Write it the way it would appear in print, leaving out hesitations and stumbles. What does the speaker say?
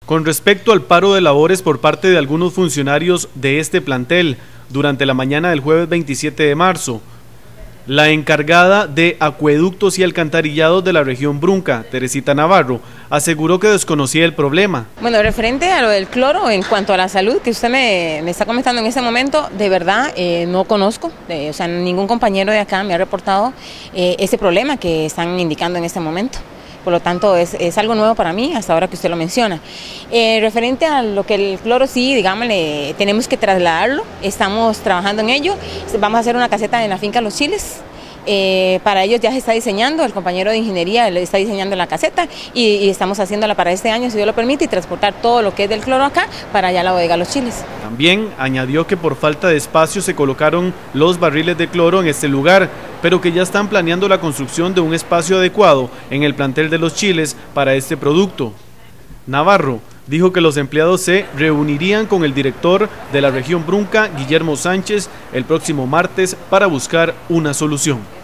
Con respecto al paro de labores por parte de algunos funcionarios de este plantel, durante la mañana del jueves 27 de marzo, la encargada de acueductos y alcantarillados de la región Brunca, Teresita Navarro, aseguró que desconocía el problema. Bueno, referente a lo del cloro, en cuanto a la salud que usted me está comentando en este momento, de verdad no conozco, o sea, ningún compañero de acá me ha reportado ese problema que están indicando en este momento. Por lo tanto, es algo nuevo para mí, hasta ahora que usted lo menciona. Referente a lo que el cloro, sí, digámosle, tenemos que trasladarlo, estamos trabajando en ello, vamos a hacer una caseta en la finca Los Chiles. Para ellos ya se está diseñando, el compañero de ingeniería le está diseñando la caseta y estamos haciéndola para este año, si Dios lo permite, y transportar todo lo que es del cloro acá para allá a la bodega Los Chiles. También añadió que por falta de espacio se colocaron los barriles de cloro en este lugar, pero que ya están planeando la construcción de un espacio adecuado en el plantel de Los Chiles para este producto. Navarro dijo que los empleados se reunirían con el director de la región Brunca, Guillermo Sánchez, el próximo martes para buscar una solución.